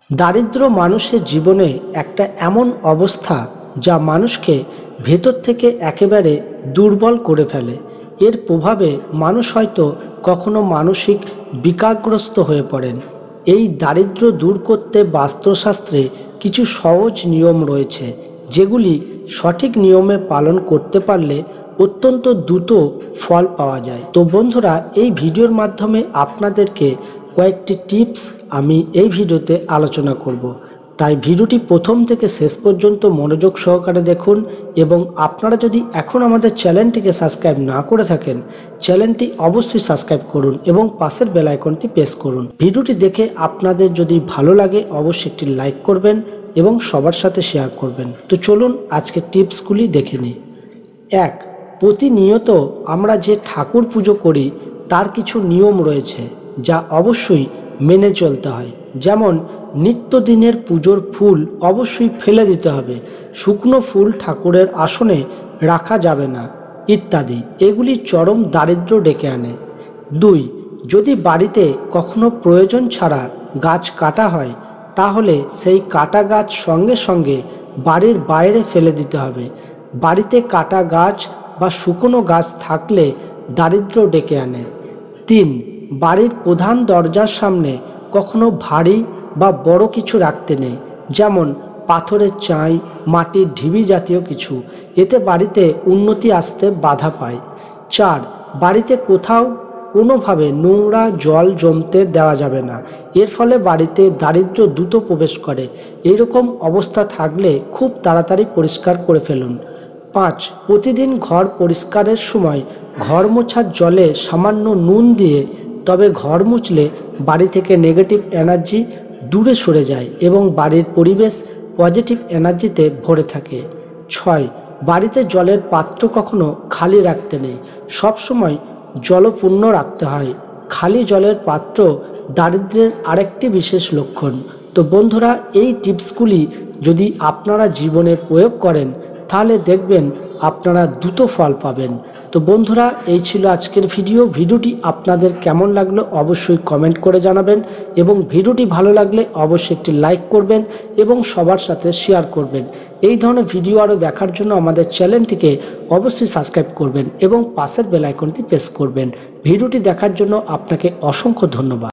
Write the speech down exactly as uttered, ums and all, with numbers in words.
দারিদ্র মানুষের জীবনে একটা এমন অবস্থা যা মানুষকে ভেতর থেকে একেবারে দুর্বল করে ফেলে। এর প্রভাবে মানুষ হয়তো কখনো মানসিক বিকারগ্রস্ত হয়ে পড়েন। এই দারিদ্র্য দূর করতে বাস্তুশাস্ত্রে কিছু সহজ নিয়ম রয়েছে, যেগুলি সঠিক নিয়মে পালন করতে পারলে অত্যন্ত দ্রুত ফল পাওয়া যায়। তো বন্ধুরা, এই ভিডিওর মাধ্যমে আপনাদেরকে কয়েকটি টিপস আমি এই ভিডিওতে আলোচনা করব। তাই ভিডিওটি প্রথম থেকে শেষ পর্যন্ত মনোযোগ সহকারে দেখুন, এবং আপনারা যদি এখন আমাদের চ্যানেলটিকে সাবস্ক্রাইব না করে থাকেন, চ্যানেলটি অবশ্যই সাবস্ক্রাইব করুন এবং পাশের বেল আইকনটি প্রেস করুন। ভিডিওটি দেখে আপনাদের যদি ভালো লাগে অবশ্যই একটি লাইক করবেন এবং সবার সাথে শেয়ার করবেন। তো চলুন আজকে টিপসগুলি দেখে নিই। এক, প্রতিনিয়ত আমরা যে ঠাকুর পুজো করি তার কিছু নিয়ম রয়েছে যা অবশ্যই মেনে চলতে হয়। যেমন নিত্যদিনের পুজোর ফুল অবশ্যই ফেলে দিতে হবে, শুকনো ফুল ঠাকুরের আসনে রাখা যাবে না ইত্যাদি। এগুলি চরম দারিদ্র্য ডেকে আনে। দুই, যদি বাড়িতে কখনো প্রয়োজন ছাড়া গাছ কাটা হয় তাহলে সেই কাটা গাছ সঙ্গে সঙ্গে বাড়ির বাইরে ফেলে দিতে হবে। বাড়িতে কাটা গাছ বা শুকনো গাছ থাকলে দারিদ্র্য ডেকে আনে। তিন, বাড়ির প্রধান দরজার সামনে কখনো ভারী বা বড় কিছু রাখতে নেই, যেমন পাথরের চাই, মাটির ঢিবি জাতীয় কিছু। এতে বাড়িতে উন্নতি আসতে বাধা পায়। চার, বাড়িতে কোথাও কোনোভাবে নোংরা জল জমতে দেওয়া যাবে না। এর ফলে বাড়িতে দারিদ্র্য দ্রুত প্রবেশ করে। এরকম অবস্থা থাকলে খুব তাড়াতাড়ি পরিষ্কার করে ফেলুন। পাঁচ, প্রতিদিন ঘর পরিষ্কারের সময় ঘর মোছার জলে সামান্য নুন দিয়ে তবে ঘর মুছলে বাড়ি থেকে নেগেটিভ এনার্জি দূরে সরে যায় এবং বাড়ির পরিবেশ পজিটিভ এনার্জিতে ভরে থাকে। ছয়, বাড়িতে জলের পাত্র কখনো খালি রাখতে নেই, সবসময় জলপূর্ণ রাখতে হয়। খালি জলের পাত্র দারিদ্র্যের আরেকটি বিশেষ লক্ষণ। তো বন্ধুরা, এই টিপসগুলি যদি আপনারা জীবনে প্রয়োগ করেন তাহলে দেখবেন আপনারা দ্রুত ফল পাবেন। তো বন্ধুরা, এই ছিল আজকের ভিডিও। ভিডিওটি আপনাদের কেমন লাগলো অবশ্যই কমেন্ট করে জানাবেন, এবং ভিডিওটি ভালো লাগলে অবশ্যই একটি লাইক করবেন এবং সবার সাথে শেয়ার করবেন। এই ধরনের ভিডিও আরও দেখার জন্য আমাদের চ্যানেলটিকে অবশ্যই সাবস্ক্রাইব করবেন এবং পাশের বেল আইকনটি প্রেস করবেন। ভিডিওটি দেখার জন্য আপনাকে অসংখ্য ধন্যবাদ।